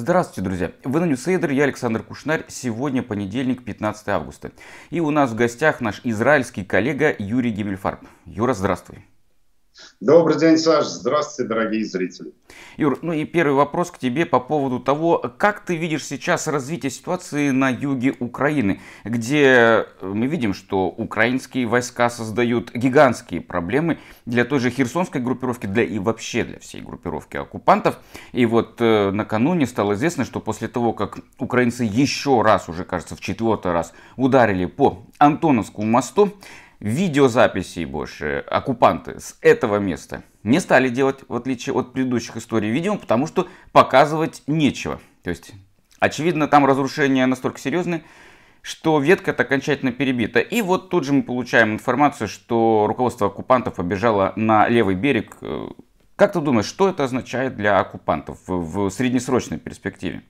Здравствуйте, друзья! Вы на Ньюсейдер, я Александр Кушнарь. Сегодня понедельник, 15 августа. И у нас в гостях наш израильский коллега Юрий Гиммельфарб. Юра, здравствуй. Добрый день, Саш. Здравствуйте, дорогие зрители. Юр, ну и первый вопрос к тебе по поводу того, как ты видишь сейчас развитие ситуации на юге Украины, где мы видим, что украинские войска создают гигантские проблемы для той же херсонской группировки, и вообще для всей группировки оккупантов. И вот накануне стало известно, что после того, как украинцы еще раз, уже кажется в четвертый раз, ударили по Антоновскому мосту, видеозаписей больше оккупанты с этого места не стали делать, в отличие от предыдущих историй, видео, потому что показывать нечего. То есть, очевидно, там разрушения настолько серьезные, что ветка-то окончательно перебита. И вот тут же мы получаем информацию, что руководство оккупантов побежало на левый берег. Как ты думаешь, что это означает для оккупантов в среднесрочной перспективе?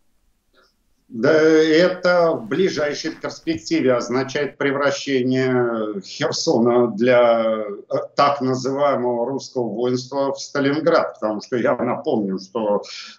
Да, это в ближайшей перспективе означает превращение Херсона для так называемого русского воинства в Сталинград, потому что я напомню, что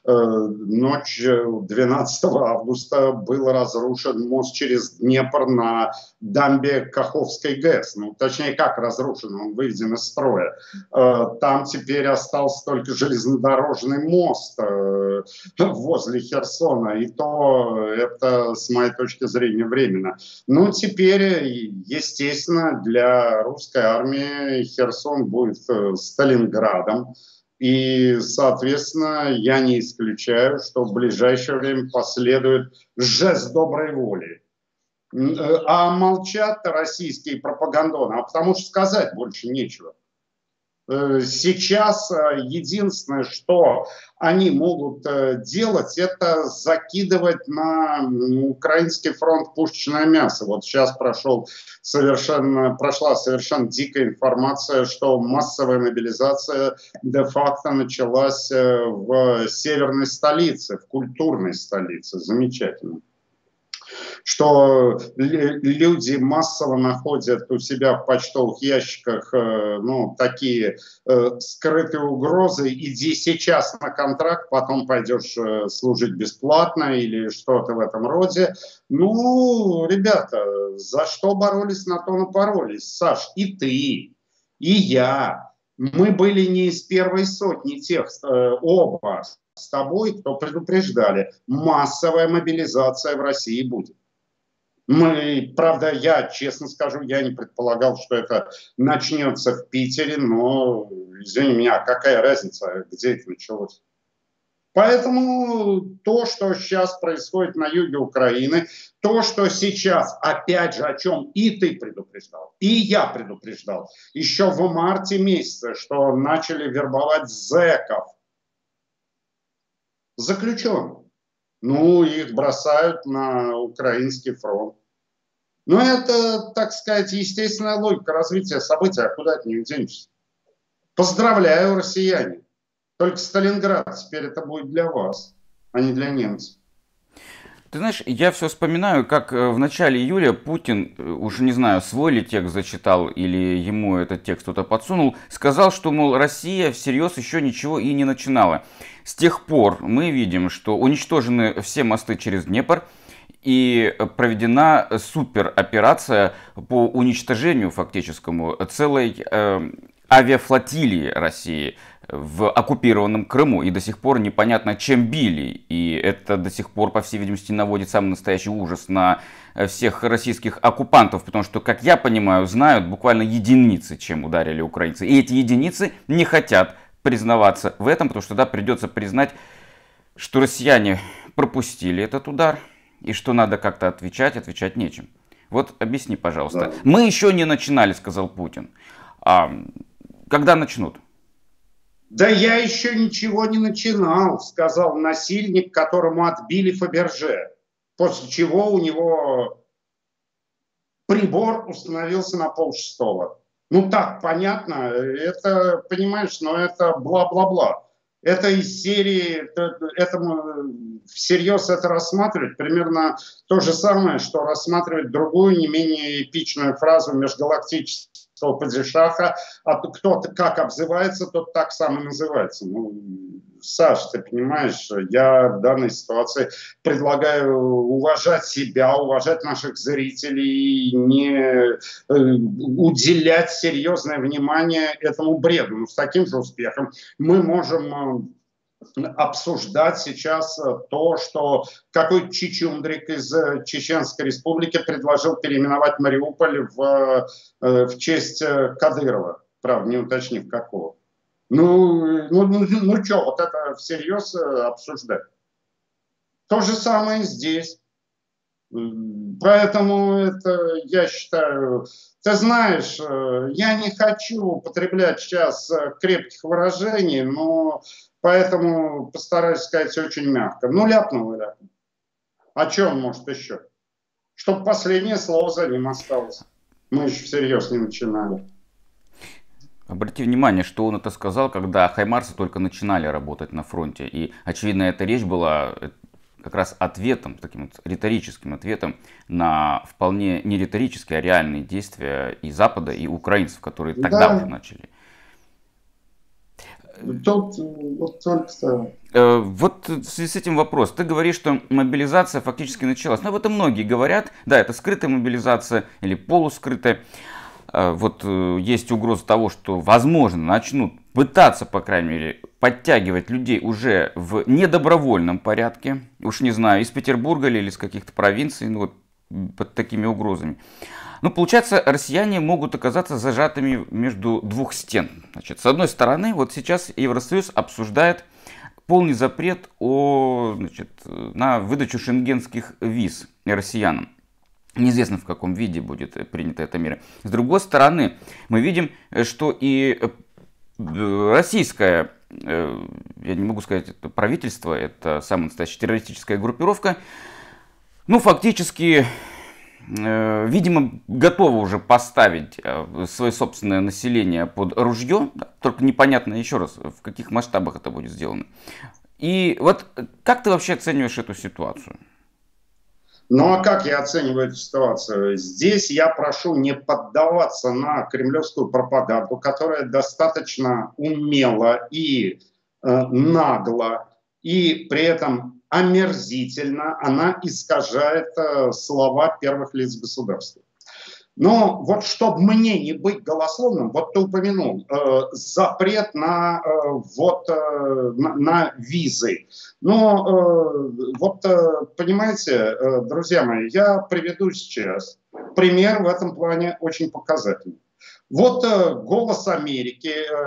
ночью 12 августа был разрушен мост через Днепр на дамбе Каховской ГЭС. Ну, точнее, как разрушен, он выведен из строя. Там теперь остался только железнодорожный мост возле Херсона, и то это, с моей точки зрения, временно. Но теперь, естественно, для русской армии Херсон будет Сталинградом. И, соответственно, я не исключаю, что в ближайшее время последует жест доброй воли. А молчат российские пропагандоны, а потому что сказать больше нечего. Сейчас единственное, что они могут делать, это закидывать на украинский фронт пушечное мясо. Вот сейчас прошла совершенно дикая информация, что массовая мобилизация де-факто началась в северной столице, в культурной столице. Замечательно. Что люди массово находят у себя в почтовых ящиках такие скрытые угрозы: иди сейчас на контракт, потом пойдешь служить бесплатно или что-то в этом роде. Ну, ребята, за что боролись, на то напоролись. Саш, и ты, и я. Мы были не из первой сотни тех, оба с тобой, кто предупреждали: массовая мобилизация в России будет. Правда, я честно скажу, я не предполагал, что это начнется в Питере, но, извини меня, какая разница, где это началось? Поэтому то, что сейчас происходит на юге Украины, то, что сейчас, опять же, о чем и ты предупреждал, и я предупреждал, еще в марте месяце, что начали вербовать зэков, заключенных. Ну, их бросают на украинский фронт. Но это, так сказать, естественная логика развития событий, а куда от них денешься? Поздравляю, россияне. Только Сталинград теперь это будет для вас, а не для немцев. Ты знаешь, я все вспоминаю, как в начале июля Путин, уже не знаю, свой ли текст зачитал или ему этот текст кто-то подсунул, сказал, что, мол, Россия всерьез еще ничего и не начинала. С тех пор мы видим, что уничтожены все мосты через Днепр, и проведена супероперация по уничтожению фактическому целой авиафлотилии России в оккупированном Крыму. И до сих пор непонятно, чем били. И это до сих пор, по всей видимости, наводит самый настоящий ужас на всех российских оккупантов. Потому что, как я понимаю, знают буквально единицы, чем ударили украинцы. И эти единицы не хотят признаваться в этом, потому что тогда придется признать, что россияне пропустили этот удар. И что надо как-то отвечать нечем. Вот объясни, пожалуйста. Да. Мы еще не начинали, сказал Путин. Когда начнут? Да я еще ничего не начинал, сказал насильник, которому отбили Фаберже. После чего у него прибор установился на 5:30. Ну так, понятно, это, понимаешь, но это бла-бла-бла. Это из серии, всерьез это рассматривать, примерно то же самое, что рассматривать другую, не менее эпичную фразу межгалактического исламского падишаха, а кто-то как обзывается, тот так сам и называется. Ну, Саш, ты понимаешь, я в данной ситуации предлагаю уважать себя, уважать наших зрителей, не уделять серьезное внимание этому бреду. Ну, с таким же успехом мы можем обсуждать сейчас то, что какой чечундрик из Чеченской Республики предложил переименовать Мариуполь в честь Кадырова, правда, не уточнив какого. Ну что, вот это всерьез обсуждать? То же самое здесь. Поэтому это, я считаю, ты знаешь, я не хочу употреблять сейчас крепких выражений, но поэтому постараюсь сказать очень мягко. Ну, ляпнул и ляпнул. А что он может еще? Чтобы последнее слово за ним осталось. Мы еще всерьез не начинали. Обрати внимание, что он это сказал, когда хаймарсы только начинали работать на фронте. И, очевидно, эта речь была как раз ответом, таким вот риторическим ответом на вполне не риторические, а реальные действия и Запада, и украинцев, которые тогда уже начали. Тут вот только... Вот в связи с этим вопрос. Ты говоришь, что мобилизация фактически началась. Но об этом многие говорят. Да, это скрытая мобилизация или полускрытая. Вот есть угроза того, что, возможно, начнут пытаться, по крайней мере, подтягивать людей уже в недобровольном порядке. Уж не знаю, из Петербурга или из каких-то провинций, ну вот под такими угрозами. Ну, получается, россияне могут оказаться зажатыми между двух стен. Значит, с одной стороны, вот сейчас Евросоюз обсуждает полный запрет на выдачу шенгенских виз россиянам. Неизвестно, в каком виде будет принята эта мера. С другой стороны, мы видим, что и российское, я не могу сказать, это правительство, это самая настоящая террористическая группировка, ну, фактически, видимо, готово уже поставить свое собственное население под ружье, только непонятно, еще раз, в каких масштабах это будет сделано. И вот как ты вообще оцениваешь эту ситуацию? Ну а как я оцениваю эту ситуацию? Здесь я прошу не поддаваться на кремлевскую пропаганду, которая достаточно умело и нагло, и при этом омерзительно, она искажает слова первых лиц государства. Но вот чтобы мне не быть голословным, вот ты упомянул запрет на визы. Но понимаете, друзья мои, я приведу сейчас пример в этом плане очень показательный. Вот «Голос Америки»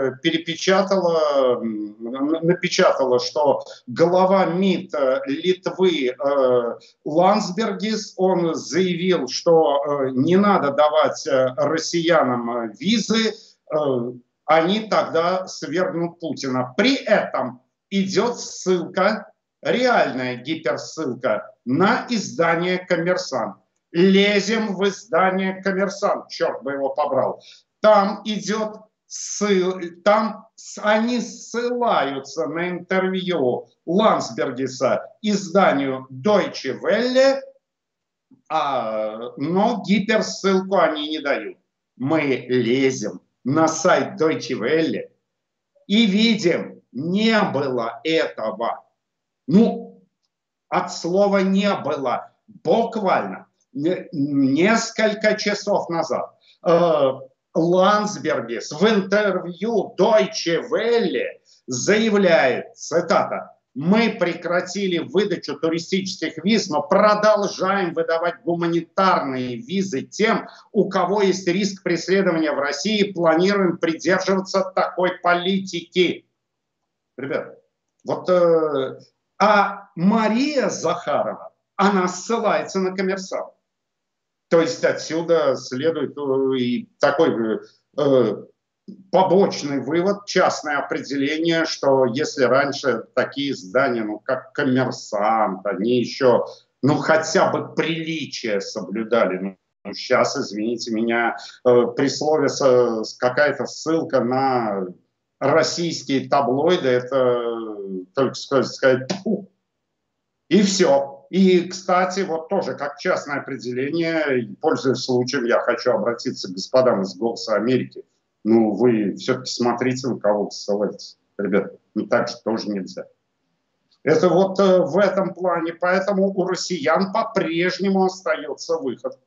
напечатала, что глава МИД Литвы Ландсбергис, он заявил, что не надо давать россиянам визы, они тогда свергнут Путина. При этом идет ссылка, реальная гиперссылка на издание «Коммерсант». Лезем в издание «Коммерсант», черт бы его побрал. Там идет там они ссылаются на интервью Ландсбергиса изданию Deutsche Welle, но гиперссылку они не дают. Мы лезем на сайт Deutsche Welle и видим, не было этого. Ну, от слова «не было» буквально несколько часов назад Ландсбергис в интервью Deutsche Welle заявляет, цитата: «Мы прекратили выдачу туристических виз, но продолжаем выдавать гуманитарные визы тем, у кого есть риск преследования в России. Планируем придерживаться такой политики». Ребята, вот, а Мария Захарова, она ссылается на «Коммерсант». То есть отсюда следует и такой побочный вывод, частное определение, что если раньше такие издания, ну как «Коммерсант», они еще, ну хотя бы приличие соблюдали, ну сейчас, извините меня, при слове какая-то ссылка на российские таблоиды, это только сказать «пфу», и все. И, кстати, вот тоже как частное определение, пользуясь случаем, я хочу обратиться к господам из «Голоса Америки». Ну, вы все-таки смотрите, на кого вы ссылаетесь. Ребята, ну так же тоже нельзя. Это вот в этом плане. Поэтому у россиян по-прежнему остается выход.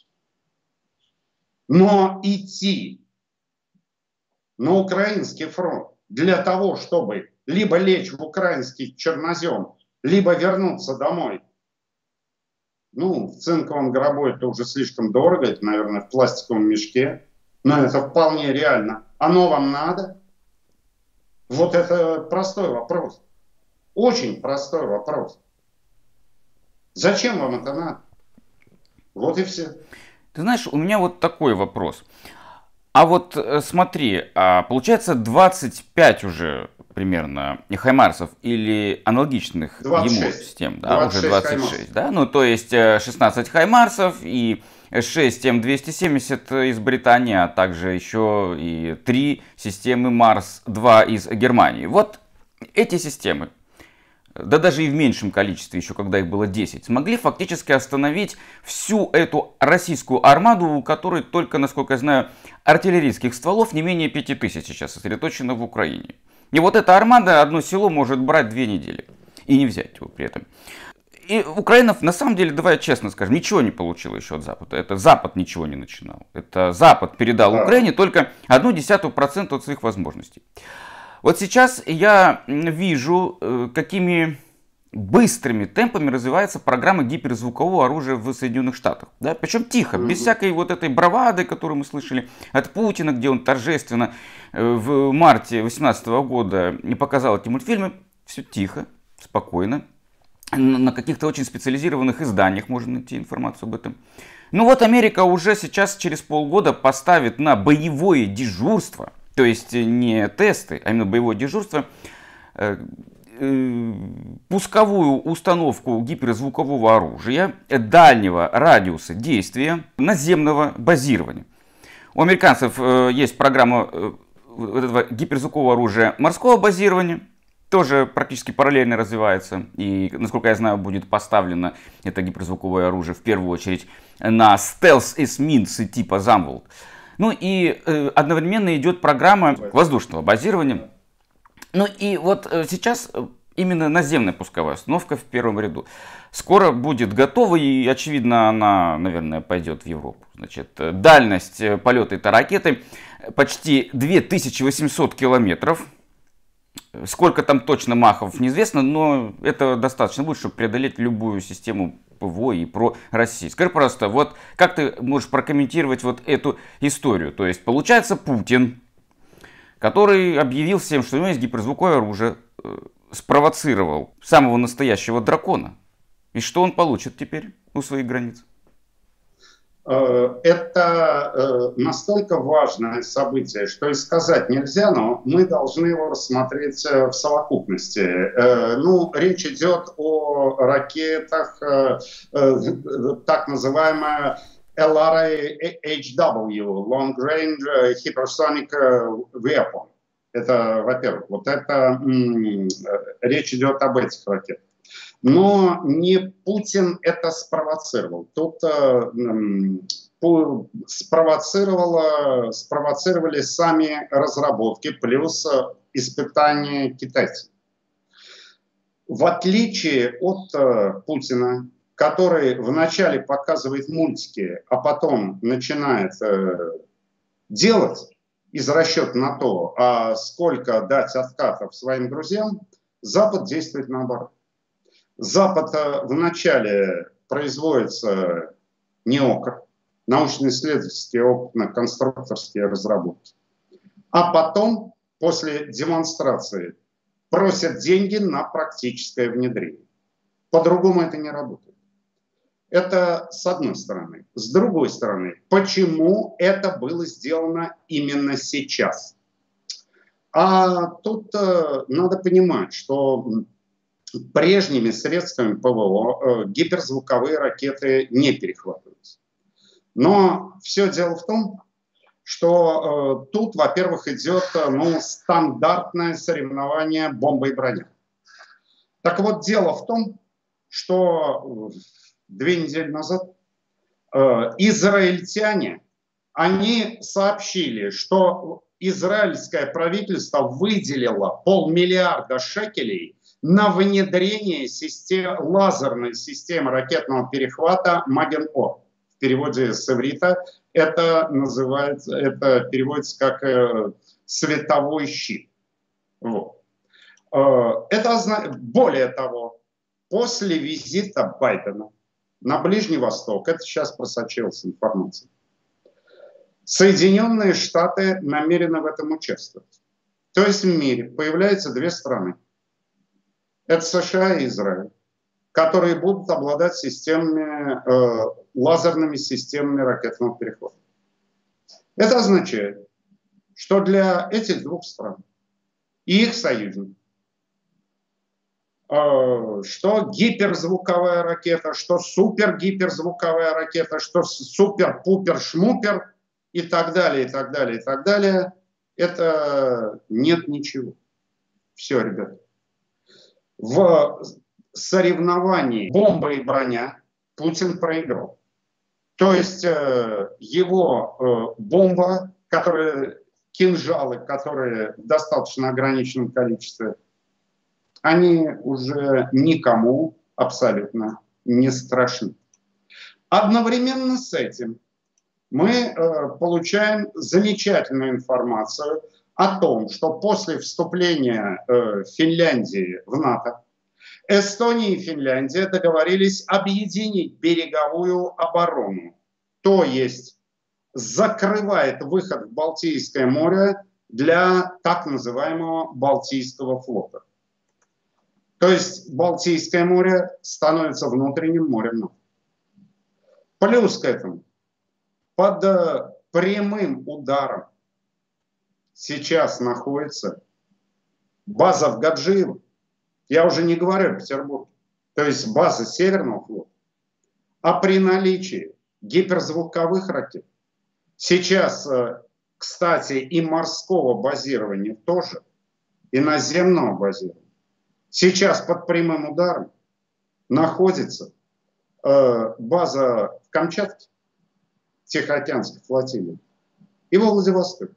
Но идти на украинский фронт для того, чтобы либо лечь в украинский чернозем, либо вернуться домой, ну, в цинковом гробу это уже слишком дорого, это, наверное, в пластиковом мешке, но это вполне реально. Оно вам надо? Вот это простой вопрос. Очень простой вопрос. Зачем вам это надо? Вот и все. Ты знаешь, у меня вот такой вопрос. А вот смотри, получается 25 уже примерно хаймарсов или аналогичных ему 26. систем, да, уже 26, хаймарсов. да, ну то есть 16 хаймарсов и 6 М270 из Британии, а также еще и 3 системы Марс-2 из Германии. Вот эти системы, да даже и в меньшем количестве, еще когда их было 10, смогли фактически остановить всю эту российскую армаду, у которой только, насколько я знаю, артиллерийских стволов не менее 5000 сейчас сосредоточено в Украине. И вот эта армада одно село может брать 2 недели и не взять его при этом. И Украина, на самом деле, давай честно скажем, ничего не получила еще от Запада. Это Запад ничего не начинал. Это Запад передал Украине только 0,1% от своих возможностей. Вот сейчас я вижу, какими быстрыми темпами развивается программа гиперзвукового оружия в Соединенных Штатах. Да? Причем тихо, без всякой вот этой бравады, которую мы слышали от Путина, где он торжественно в марте 2018 года не показал эти мультфильмы. Все тихо, спокойно. На каких-то очень специализированных изданиях можно найти информацию об этом. Ну вот Америка уже сейчас через полгода поставит на боевое дежурство, то есть не тесты, а именно боевое дежурство, пусковую установку гиперзвукового оружия дальнего радиуса действия наземного базирования. У американцев есть программа этого гиперзвукового оружия морского базирования, тоже практически параллельно развивается. И, насколько я знаю, будет поставлено это гиперзвуковое оружие в первую очередь на стелс-эсминцы типа Замволт. Ну и одновременно идет программа воздушного базирования. Ну и вот сейчас именно наземная пусковая установка в первом ряду. Скоро будет готова и, очевидно, она, наверное, пойдет в Европу. Значит, дальность полета этой ракеты почти 2800 километров. Сколько там точно махов неизвестно, но это достаточно будет, чтобы преодолеть любую систему ПВО и про России. Скажи, пожалуйста, вот как ты можешь прокомментировать вот эту историю? То есть, получается, Путин, который объявил всем, что у него есть гиперзвуковое оружие, спровоцировал самого настоящего дракона. И что он получит теперь у своих границ? Это настолько важное событие, что и сказать нельзя, но мы должны его рассмотреть в совокупности. Ну, речь идет о ракетах, так называемая LRA-HW, Long Range Hypersonic Weapon. Это, во-первых, вот это речь идет об этих ракетах. Но не Путин это спровоцировал. Тут спровоцировали сами разработки плюс испытания китайцев. В отличие от Путина, который вначале показывает мультики, а потом начинает делать из расчета на то, сколько дать откатов своим друзьям, Запад действует наоборот. Запад вначале производится НЕОКР, научно-исследовательские опытно-конструкторские разработки, а потом, после демонстрации, просят деньги на практическое внедрение. По-другому это не работает. Это с одной стороны. С другой стороны, почему это было сделано именно сейчас? А тут надо понимать, что прежними средствами ПВО гиперзвуковые ракеты не перехватываются. Но все дело в том, что тут, во-первых, идет стандартное соревнование бомба и броня. Так вот, дело в том, что 2 недели назад израильтяне, они сообщили, что израильское правительство выделило 500 миллиарда шекелей на внедрение лазерной системы ракетного перехвата «Маген-Ор». В переводе с иврита это переводится как «световой щит». Вот. Более того, после визита Байдена на Ближний Восток, это сейчас просочилась информация, Соединенные Штаты намерены в этом участвовать. То есть в мире появляются 2 страны. Это США и Израиль, которые будут обладать лазерными системами ракетного перехвата. Это означает, что для этих 2 стран и их союзников, что гиперзвуковая ракета, что супергиперзвуковая ракета, что супер-пупер-шмупер и так далее, и так далее, и так далее, это нет ничего. Все, ребята. В соревновании бомба и броня Путин проиграл. То есть его бомба, кинжалы, которые в достаточно ограниченном количестве, они уже никому абсолютно не страшны. Одновременно с этим мы получаем замечательную информацию о том, что после вступления Финляндии в НАТО Эстония и Финляндия договорились объединить береговую оборону, то есть закрывает выход в Балтийское море для так называемого Балтийского флота. То есть Балтийское море становится внутренним морем НАТО. Плюс к этому, под прямым ударом сейчас находится база в Гаджиево. Я уже не говорю о Петербурге. То есть база Северного флота. А при наличии гиперзвуковых ракет, сейчас, кстати, и морского базирования тоже, и наземного базирования, сейчас под прямым ударом находится база в Камчатке, Тихоокеанской флотилии, и во Владивостоке.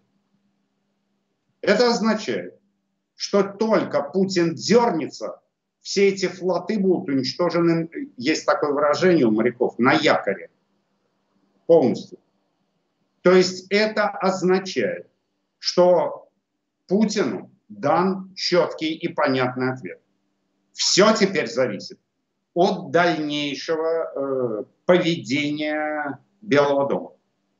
Это означает, что только Путин дернется, все эти флоты будут уничтожены, есть такое выражение у моряков, на якоре. Полностью. То есть это означает, что Путину дан четкий и понятный ответ. Все теперь зависит от дальнейшего поведения Белого дома.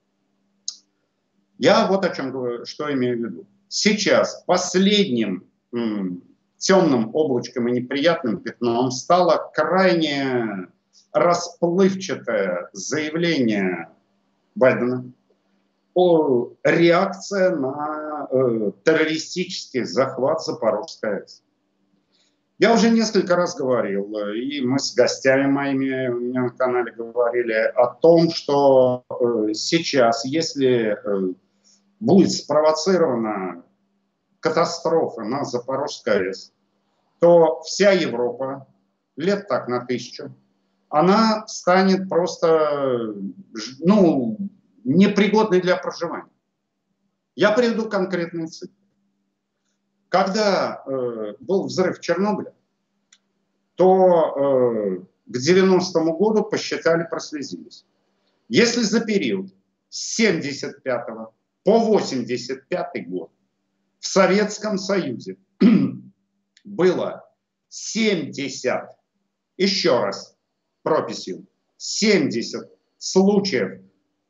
Я вот о чем говорю, что имею в виду. Сейчас последним темным облачком и неприятным пятном стало крайне расплывчатое заявление Байдена о реакции на террористический захват Запорожской АЭС. Я уже несколько раз говорил, и мы с гостями моими у меня на канале говорили о том, что сейчас, если будет спровоцирована катастрофа на Запорожской АЭС, то вся Европа, лет так на 1000, она станет просто непригодной для проживания. Я приведу конкретные цифры. Когда был взрыв Чернобыля, то к 90-му году посчитали, прослезились. Если за период с 75 по 85 год в Советском Союзе было 70, еще раз прописью, 70 случаев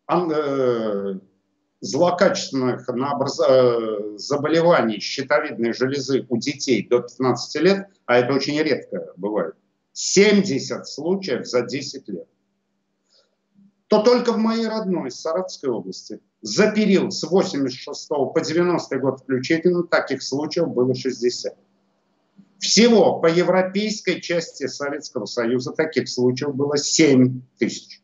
злокачественных заболеваний щитовидной железы у детей до 15 лет, а это очень редко бывает, 70 случаев за 10 лет, то только в моей родной Саратовской области за период с 86 по 90 год включительно таких случаев было 60. Всего по европейской части Советского Союза таких случаев было 7 тысяч.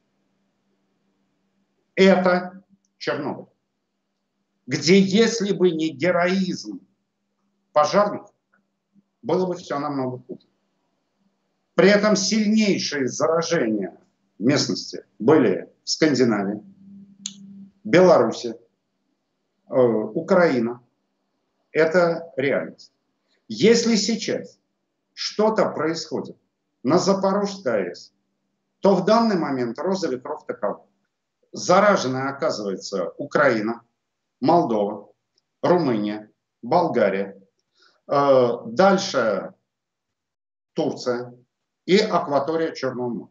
Это Чернобыль, где если бы не героизм пожарных, было бы все намного хуже. При этом сильнейшие заражения местности были в Скандинавии, Беларуси, Украина. Это реальность. Если сейчас что-то происходит на Запорожской АЭС, то в данный момент роза ветров такова. Зараженная оказывается Украина, Молдова, Румыния, Болгария, дальше Турция и акватория Черного моря.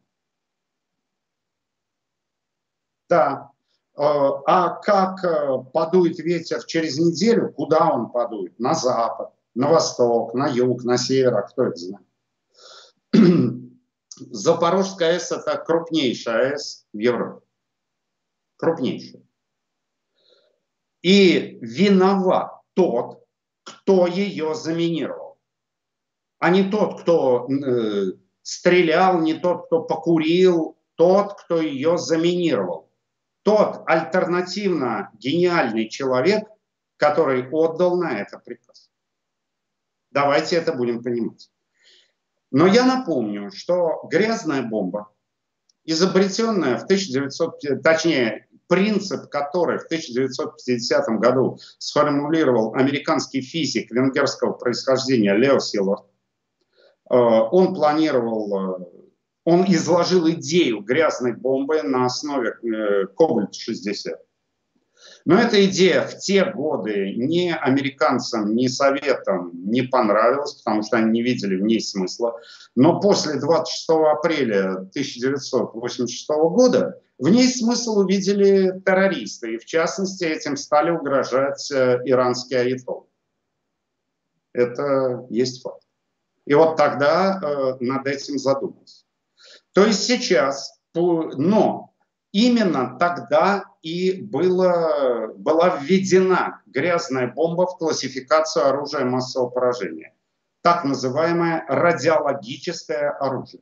Да. А как подует ветер через неделю, куда он подует? На запад, на восток, на юг, на север, а кто это знает? Запорожская АЭС – это крупнейшая АЭС в Европе. Крупнейшая. И виноват тот, кто ее заминировал, а не тот, кто стрелял, не тот, кто покурил, тот, кто ее заминировал. Тот альтернативно гениальный человек, который отдал на это приказ. Давайте это будем понимать. Но я напомню, что грязная бомба, изобретенная в 1900, точнее, принцип которой в 1950 году сформулировал американский физик венгерского происхождения Лео Силвард, он изложил идею грязной бомбы на основе Кобальт-60. Но эта идея в те годы ни американцам, ни советам не понравилась, потому что они не видели в ней смысла. Но после 26 апреля 1986 года в ней смысл увидели террористы. И в частности этим стали угрожать иранские аятоллы. Это есть факт. И вот тогда над этим задумался. То есть сейчас, но именно тогда и была введена грязная бомба в классификацию оружия массового поражения. Так называемое радиологическое оружие.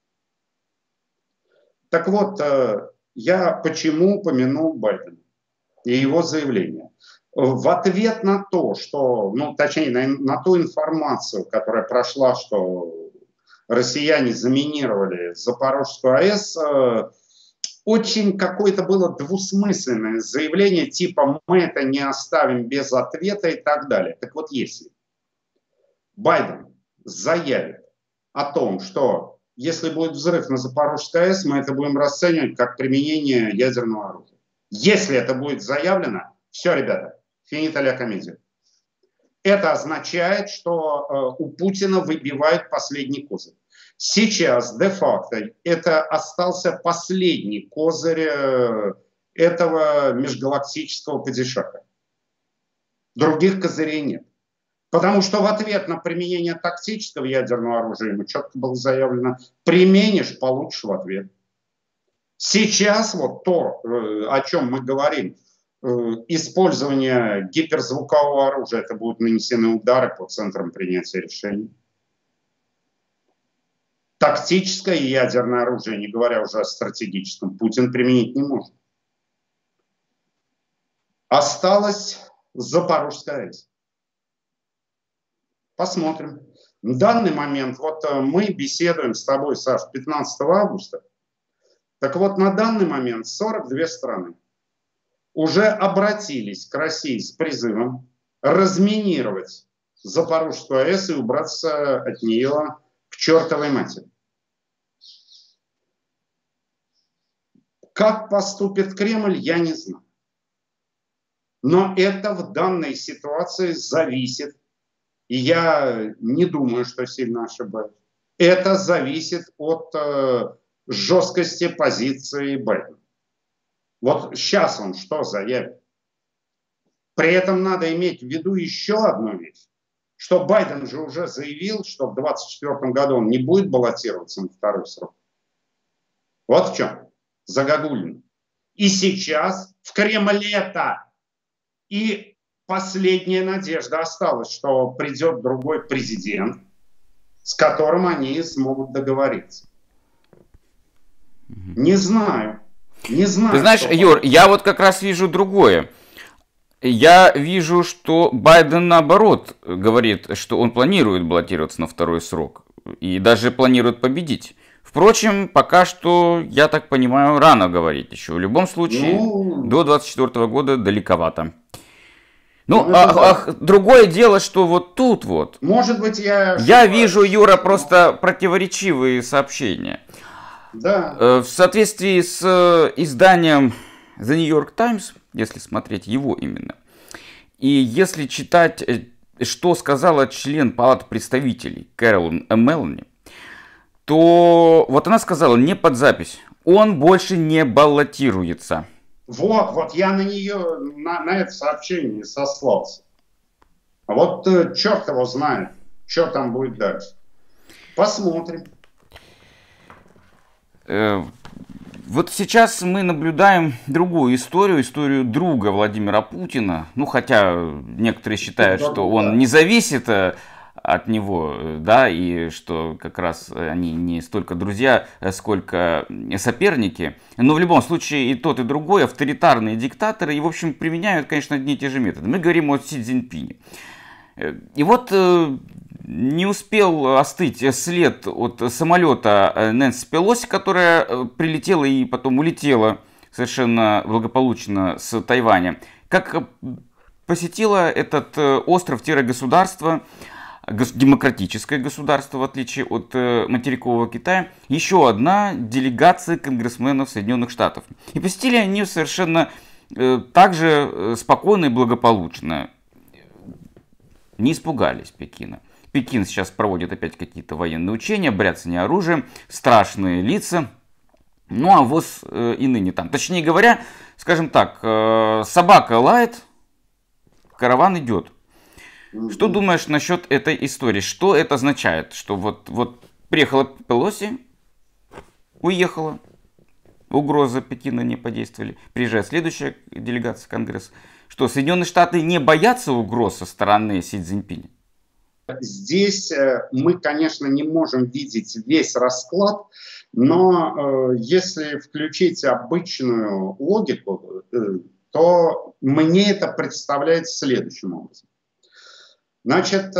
Так вот, я почему упомянул Байдена и его заявление? В ответ на то, что, точнее, на ту информацию, которая прошла, что россияне заминировали Запорожскую АЭС, очень какое-то было двусмысленное заявление, типа мы это не оставим без ответа и так далее. Так вот, если Байден заявит о том, что если будет взрыв на Запорожской АЭС, мы это будем расценивать как применение ядерного оружия. Если это будет заявлено, все, ребята, финита ля комедия. Это означает, что у Путина выбивают последний козырь. Сейчас, де-факто, это остался последний козырь этого межгалактического падишаха. Других козырей нет. Потому что в ответ на применение тактического ядерного оружия ему четко было заявлено: применишь, получишь в ответ. Сейчас вот то, о чем мы говорим, использование гиперзвукового оружия, это будут нанесены удары по центрам принятия решений. Тактическое и ядерное оружие, не говоря уже о стратегическом, Путин применить не может. Осталась Запорожская АЭС. Посмотрим. В данный момент, вот мы беседуем с тобой, Саш, 15 августа. Так вот, на данный момент 42 страны уже обратились к России с призывом разминировать Запорожскую АЭС и убраться от нее к чертовой матери. Как поступит Кремль, я не знаю. Но это в данной ситуации зависит, и я не думаю, что сильно ошибаюсь, это зависит от жесткости позиции Байдена. Вот сейчас он что заявит? При этом надо иметь в виду еще одну вещь, что Байден же уже заявил, что в 2024 году он не будет баллотироваться на второй срок. Вот в чем загогулина. И сейчас в Кремле-то и последняя надежда осталась, что придет другой президент, с которым они смогут договориться. Не знаю. Не знаю. Ты знаешь, Юр, я вот как раз вижу другое. Я вижу, что Байден наоборот говорит, что он планирует баллотироваться на второй срок. и даже планирует победить. Впрочем, пока что, я так понимаю, рано говорить еще. В любом случае, Ну, до 24 года далековато. Ну, ну это да. другое дело, что вот тут вот Может быть, я я вижу, ошибаюсь. Юра, просто противоречивые сообщения. Да. В соответствии с изданием The New York Times, если смотреть его именно, и если читать, что сказала член Палаты представителей Кэролин Мелани, то вот она сказала не под запись, он больше не баллотируется. Вот я на нее, на это сообщение сослался. А вот черт его знает, что там будет дальше. Посмотрим. Вот сейчас мы наблюдаем другую историю, историю друга Владимира Путина. Ну, хотя некоторые считают, что он не зависит от него, да, и что как раз они не столько друзья, сколько соперники. Но в любом случае и тот, и другой авторитарные диктаторы, и, в общем, применяют, конечно, одни и те же методы. Мы говорим о Си Цзиньпине. И вот не успел остыть след от самолета Нэнси Пелоси, которая прилетела и потом улетела совершенно благополучно с Тайваня, как посетила этот остров-государство, демократическое государство, в отличие от материкового Китая, еще одна делегация конгрессменов Соединенных Штатов. И посетили они совершенно также спокойно и благополучно. Не испугались Пекина. Пекин сейчас проводит опять какие-то военные учения, бряцание оружием, страшные лица. Ну а ВОЗ и ныне там. Точнее говоря, скажем так, собака лает, караван идет. Что думаешь насчет этой истории? Что это означает? Что вот приехала Пелоси, уехала, угрозы Пекина не подействовали. Приезжает следующая делегация Конгресса. Что, Соединенные Штаты не боятся угроз со стороны Си Цзиньпиня? Здесь мы, конечно, не можем видеть весь расклад, но если включить обычную логику, то мне это представляется следующим образом. Значит,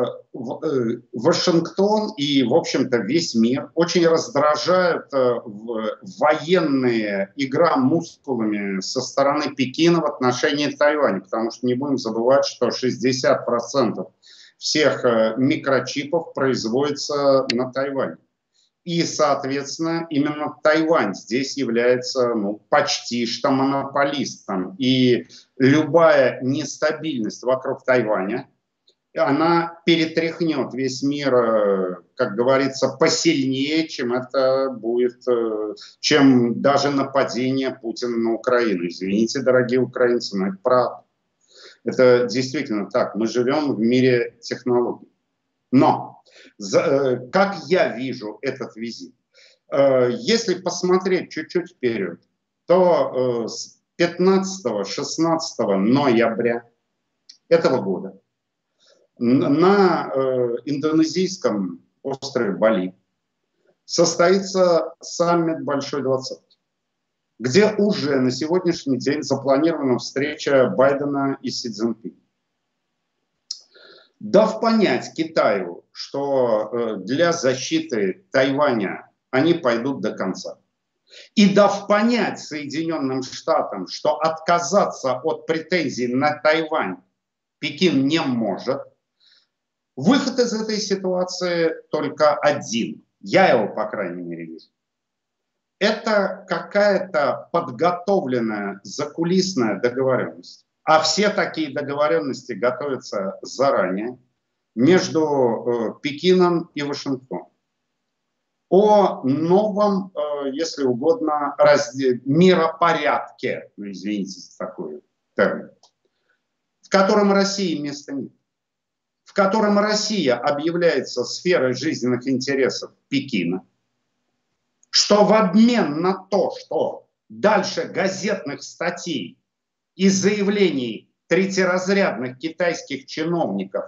Вашингтон и, в общем-то, весь мир очень раздражают военные игра мускулами со стороны Пекина в отношении Тайваня, потому что не будем забывать, что 60% всех микрочипов производится на Тайване. И, соответственно, именно Тайвань здесь является почти что монополистом. И любая нестабильность вокруг Тайваня, она перетряхнет весь мир, как говорится, посильнее, чем это будет, чем даже нападение Путина на Украину. Извините, дорогие украинцы, но это правда. Это действительно так. Мы живем в мире технологий. Но, как я вижу этот визит, если посмотреть чуть-чуть вперед, то с 15-16 ноября этого года на индонезийском острове Бали состоится саммит Большой Двадцатки, где уже на сегодняшний день запланирована встреча Байдена и Си Цзиньпиня. Дав понять Китаю, что для защиты Тайваня они пойдут до конца, и дав понять Соединенным Штатам, что отказаться от претензий на Тайвань Пекин не может, выход из этой ситуации только один. Я его, по крайней мере, вижу. Это какая-то подготовленная закулисная договоренность. А все такие договоренности готовятся заранее между Пекином и Вашингтоном. О новом, если угодно, миропорядке, извините за такой термин, в котором России места нет, в котором Россия объявляется сферой жизненных интересов Пекина, что в обмен на то, что дальше газетных статей и заявлений третьеразрядных китайских чиновников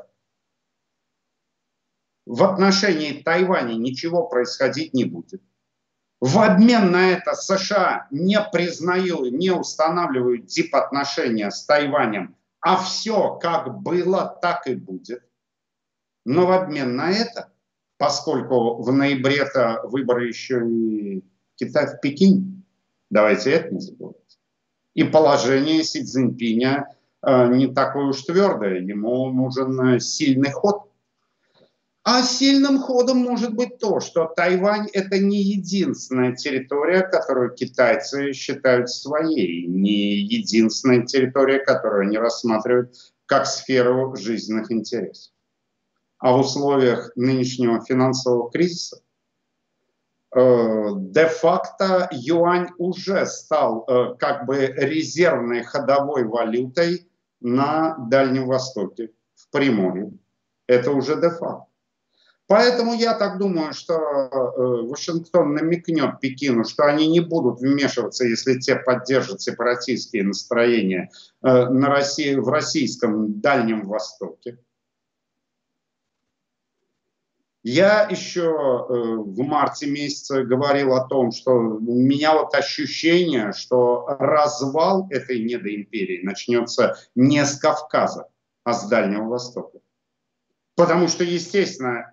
в отношении Тайваня ничего происходить не будет. В обмен на это США не признают, не устанавливают дипотношения с Тайванем, а все как было, так и будет. Но в обмен на это поскольку в ноябре-то выборы еще и Китай в Пекине. Давайте это не забывать. И положение Си Цзиньпиня не такое уж твердое. Ему нужен сильный ход. А сильным ходом может быть то, что Тайвань – это не единственная территория, которую китайцы считают своей, не единственная территория, которую они рассматривают как сферу жизненных интересов. А в условиях нынешнего финансового кризиса де-факто юань уже стал как бы резервной ходовой валютой на Дальнем Востоке, в Приморье. Это уже де-факто. Поэтому я так думаю, что Вашингтон намекнет Пекину, что они не будут вмешиваться, если те поддержат сепаратистские настроения в российском Дальнем Востоке. Я еще в марте месяце говорил о том, что у меня вот ощущение, что развал этой недоимперии начнется не с Кавказа, а с Дальнего Востока. Потому что, естественно,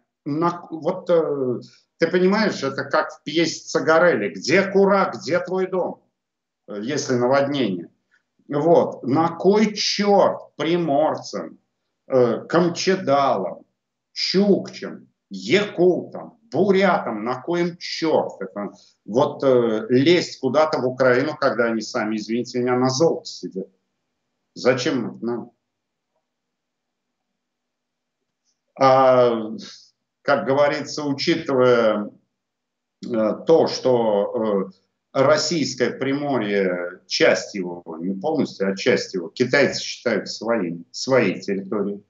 ты понимаешь, это как в пьесе Цагарелли. Где Кура, где твой дом, если наводнение? Вот. На кой черт приморцам, камчедалам, чукчам, якутам, бурятам, на коем черт это, лезть куда-то в Украину, когда они сами, извините меня, на золоте сидят? Зачем это нам? Как говорится, учитывая то, что российское Приморье, часть его, не полностью, а часть его, китайцы считают своей территорией.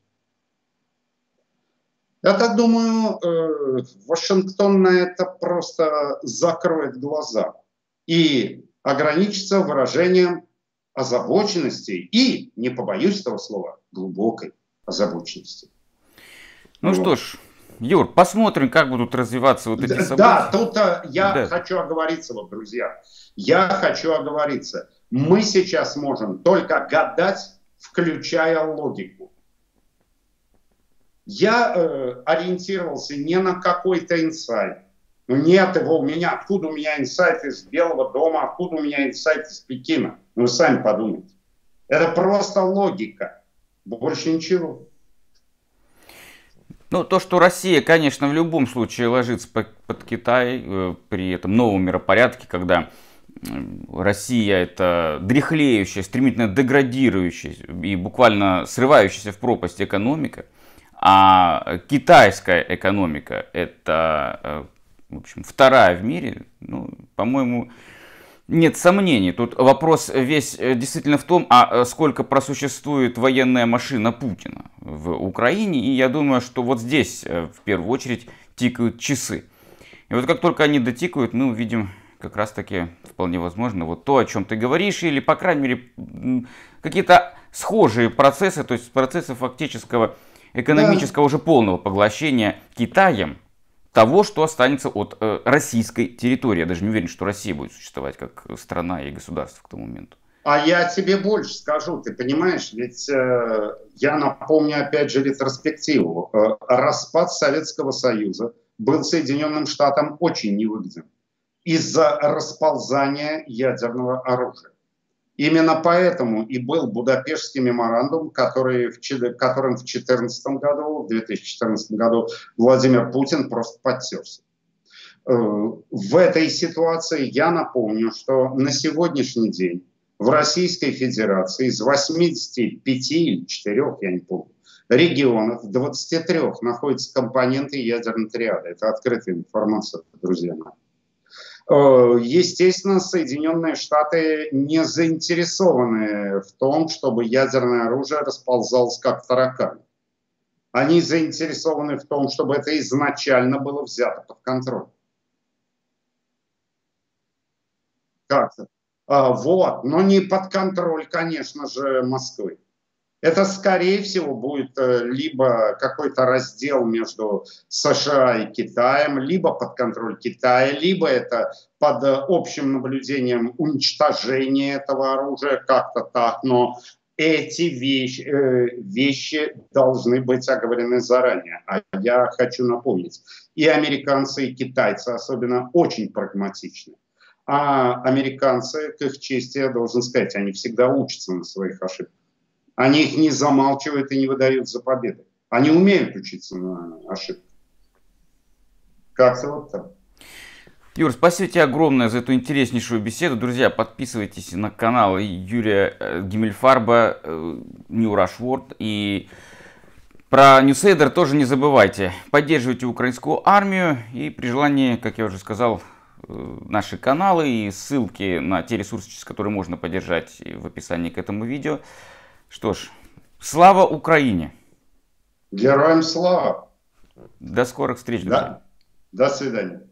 Я так думаю, Вашингтон на это просто закроет глаза и ограничится выражением озабоченности и, не побоюсь этого слова, глубокой озабоченности. Ну что ж, Юр, посмотрим, как будут развиваться вот эти события. Да, тут я хочу оговориться, друзья. Я хочу оговориться. Мы сейчас можем только гадать, включая логику. Я ориентировался не на какой-то инсайт. Нет его у меня. Откуда у меня инсайт из Белого дома, откуда у меня инсайт из Пекина? Вы сами подумайте. Это просто логика. Больше ничего. Ну, то, что Россия, конечно, в любом случае ложится под Китай при этом новом миропорядке, когда Россия это дряхлеющая, стремительно деградирующая и буквально срывающаяся в пропасть экономика, а китайская экономика это, в общем, вторая в мире, ну, по-моему, нет сомнений. Тут вопрос весь действительно в том, а сколько просуществует военная машина Путина в Украине. И я думаю, что вот здесь в первую очередь тикают часы. И вот как только они дотикают, мы увидим как раз таки вполне возможно вот то, о чем ты говоришь, или по крайней мере какие-то схожие процессы, то есть процессы фактического экономического уже полного поглощения Китаем того, что останется от российской территории. Я даже не уверен, что Россия будет существовать как страна и государство к тому моменту. А я тебе больше скажу, ты понимаешь, ведь я напомню опять же ретроспективу. Распад Советского Союза был Соединенным Штатам очень невыгоден из-за расползания ядерного оружия. Именно поэтому и был Будапештский меморандум, которым в 2014 году Владимир Путин просто подтерся. В этой ситуации я напомню, что на сегодняшний день в Российской Федерации из 85 или 4, я не помню, регионов, в 23 находятся компоненты ядерной триады. Это открытая информация, друзья мои. Естественно, Соединенные Штаты не заинтересованы в том, чтобы ядерное оружие расползалось как таракан. Они заинтересованы в том, чтобы это изначально было взято под контроль. Как-то. Но не под контроль, конечно же, Москвы. Это, скорее всего, будет либо какой-то раздел между США и Китаем, либо под контроль Китая, либо это под общим наблюдением уничтожения этого оружия, как-то так. Но эти вещи должны быть оговорены заранее. А я хочу напомнить, и американцы, и китайцы особенно очень прагматичны. А американцы, к их чести, я должен сказать, они всегда учатся на своих ошибках. Они их не замалчивают и не выдают за победы. Они умеют учиться на ошибках. Как-то вот так. Юр, спасибо тебе огромное за эту интереснейшую беседу. Друзья, подписывайтесь на канал Юрия Гиммельфарба, New Rush World. И про Ньюсейдер тоже не забывайте. Поддерживайте украинскую армию. И при желании, как я уже сказал, наши каналы и ссылки на те ресурсы, через которые можно поддержать, в описании к этому видео. Что ж, слава Украине! Героям слава! До скорых встреч, друзья! Да. До свидания.